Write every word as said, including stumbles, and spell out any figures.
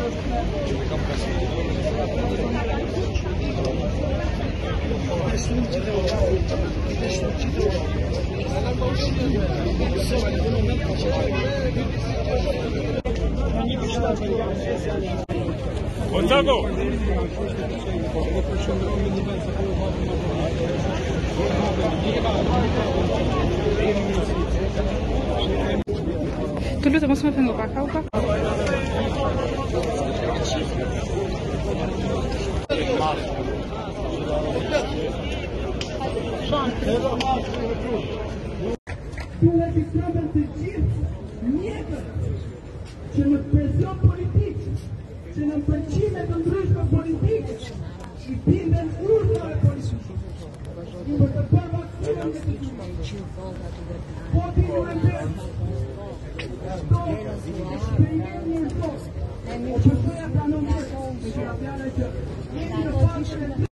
Gonzago! Tu lu trebuie să mă fac o paca, o paca. Pour la question de te dire, mierda, ce ne presiune politique, ce ne împărțime de drujbă politic și bindem urmă politic. După că bărba ținem de tine. Poate nu avem. Două, experiențe în tot. O persoană ca nu merg, și abia legea.